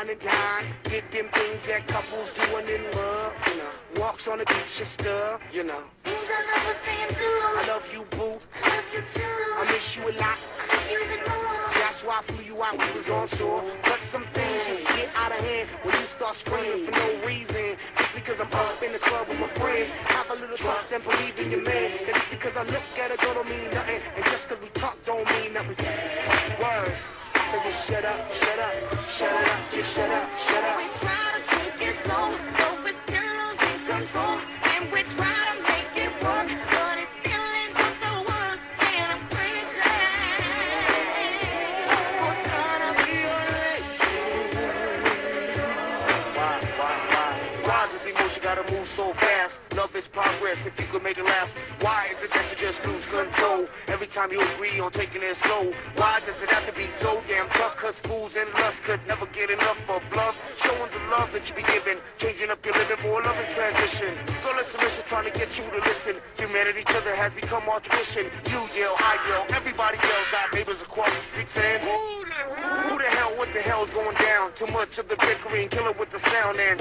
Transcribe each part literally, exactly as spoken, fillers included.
wine and dine, get them things that couples doing in love, you know. Walks on the beach and stuff, you know. Things I love was saying too. I love you, boo. I love you too. I miss you a lot. I miss you even more. That's why I flew you out, we was on tour. But some things just get out of hand when you start screaming for no reason. Just because I'm up in the club with my friends. Have a little trust and believe in your man. And just because I look at a girl don't mean nothing. And just because we talk don't mean nothing. Word. So just shut up, shut up, shut it up, just shut up, shut up. We try to take it slow, but we're still losing control. And we try to make it work, but it still ends up the worst. And I'm crazy. We're trying to be alright. Why, why, why? Why does emotion gotta move so fast? Love is progress if you could make it last. Why is it that you just lose control every time you agree on taking it slow? Why does it have to be so damn tough? Cause fools and lust could never get enough of love. Showing the love that you be giving, changing up your living for a loving transition. So listen, mission trying to get you to listen. Humanity each other has become our tradition. You yell, I yell, everybody yells. Got neighbors across the street saying, who the hell? Who the hell? What the hell's going down? Too much of the bickering, kill it with the sound and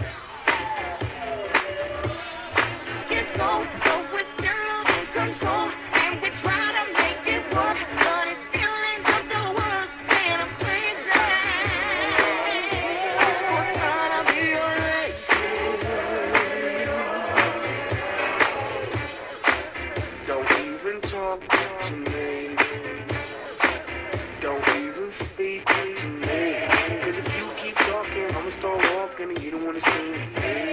It's slow, but we're still losing control. And we try to make it work, but it still ends up the worst. And I'm crazy. We're trying to be alright. don't even talk to me. Don't even speak to me. Cause if you keep talking, I'ma start walking and you don't wanna see me.